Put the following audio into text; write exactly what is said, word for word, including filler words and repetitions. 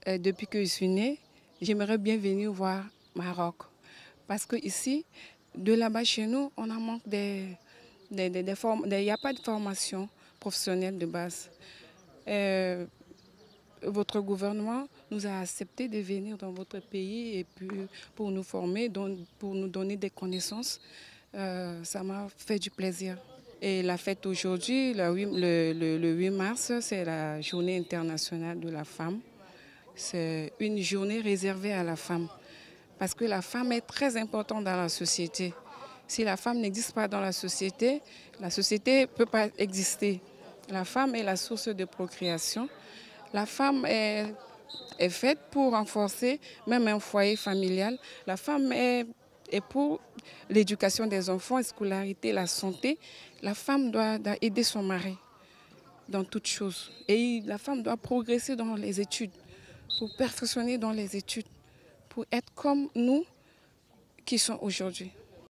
euh, depuis que je suis née, j'aimerais bien venir voir Maroc. Parce qu'ici, de là-bas chez nous, on en manque des... des, des, des form... Il n'y a pas de formation professionnelle de base. Euh, votre gouvernement nous a accepté de venir dans votre pays et puis pour nous former, pour nous donner des connaissances. Euh, ça m'a fait du plaisir. Et la fête aujourd'hui, le, le, le, le huit mars, c'est la journée internationale de la femme. C'est une journée réservée à la femme. Parce que la femme est très importante dans la société. Si la femme n'existe pas dans la société, la société ne peut pas exister. La femme est la source de procréation. La femme est, est faite pour renforcer même un foyer familial. La femme est, est pour l'éducation des enfants, la scolarité, la santé. La femme doit, doit aider son mari dans toutes choses. Et la femme doit progresser dans les études, pour perfectionner dans les études, pour être comme nous qui sommes aujourd'hui.